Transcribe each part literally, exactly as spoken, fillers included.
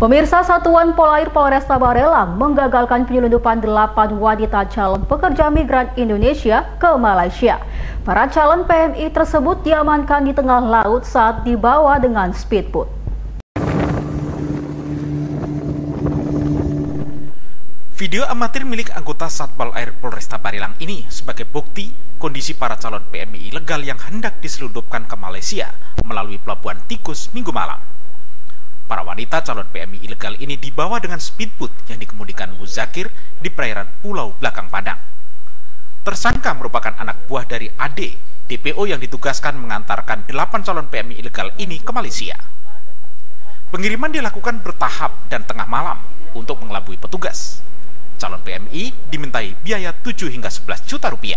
Pemirsa, Satuan Polair Polresta Barelang menggagalkan penyelundupan delapan wanita calon pekerja migran Indonesia ke Malaysia. Para calon P M I tersebut diamankan di tengah laut saat dibawa dengan speedboat. Video amatir milik anggota Satpol Air Polresta Barelang ini sebagai bukti kondisi para calon P M I ilegal yang hendak diselundupkan ke Malaysia melalui Pelabuhan Tikus Minggu malam. Para wanita calon P M I ilegal ini dibawa dengan speedboat yang dikemudikan Muzakir di perairan Pulau Belakang Padang. Tersangka merupakan anak buah dari A D, D P O yang ditugaskan mengantarkan delapan calon P M I ilegal ini ke Malaysia. Pengiriman dilakukan bertahap dan tengah malam untuk mengelabui petugas. Calon P M I dimintai biaya tujuh hingga sebelas juta rupiah.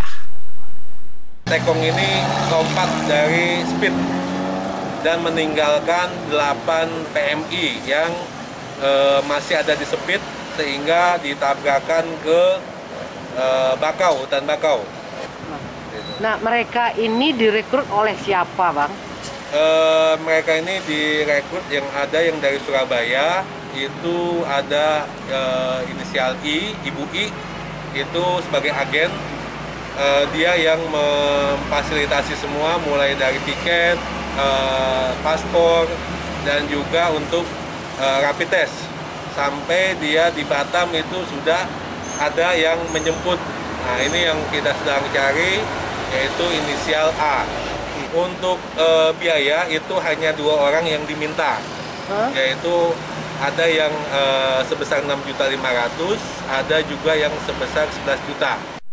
Tekong ini kompak dari speed dan meninggalkan delapan P M I yang e, masih ada di speed sehingga ditabrakan ke e, bakau, hutan bakau. Nah, mereka ini direkrut oleh siapa, Bang? E, mereka ini direkrut yang ada yang dari Surabaya, itu ada e, inisial I, Ibu I, itu sebagai agen. E, dia yang memfasilitasi semua mulai dari tiket, Uh, paspor, dan juga untuk uh, rapid test. Sampai dia di Batam itu sudah ada yang menjemput. Nah, ini yang kita sedang cari, yaitu inisial A. Untuk uh, biaya itu hanya dua orang yang diminta, huh? Yaitu ada yang uh, sebesar enam juta lima ratus ribu, ada juga yang sebesar sebelas juta.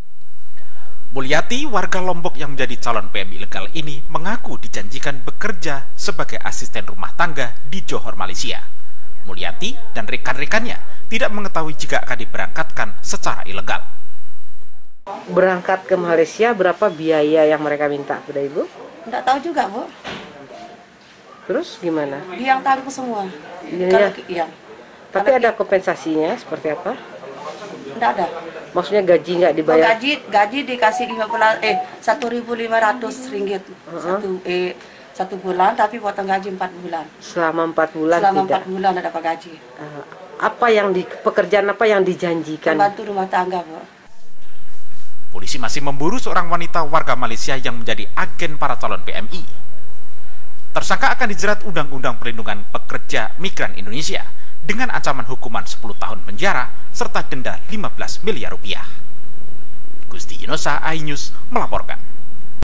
Mulyati, warga Lombok yang menjadi calon P M I ilegal ini, mengaku dijanjikan bekerja sebagai asisten rumah tangga di Johor, Malaysia. Mulyati dan rekan-rekannya tidak mengetahui jika akan diberangkatkan secara ilegal. Berangkat ke Malaysia, berapa biaya yang mereka minta kepada Ibu? Nggak tahu juga, Bu. Terus gimana? Dia yang tangguh semua. Iya. Kalau, iya. Tapi Kalau ada kompensasinya seperti apa? Nggak ada. Maksudnya gaji nggak dibayar? Oh, gaji gaji dikasih lima belas eh satu ribu lima ratus ringgit uh-huh. satu eh satu bulan, tapi potong gaji empat bulan. Selama empat bulan Selama tidak. empat bulan ada dapat gaji. Uh, apa yang di pekerjaan apa yang dijanjikan? Membantu rumah tangga, Bu. Polisi masih memburu seorang wanita warga Malaysia yang menjadi agen para calon P M I. Tersangka akan dijerat Undang-Undang Perlindungan Pekerja Migran Indonesia dengan ancaman hukuman sepuluh tahun penjara serta denda lima belas miliar rupiah. Gusti Yunosa, iNews melaporkan.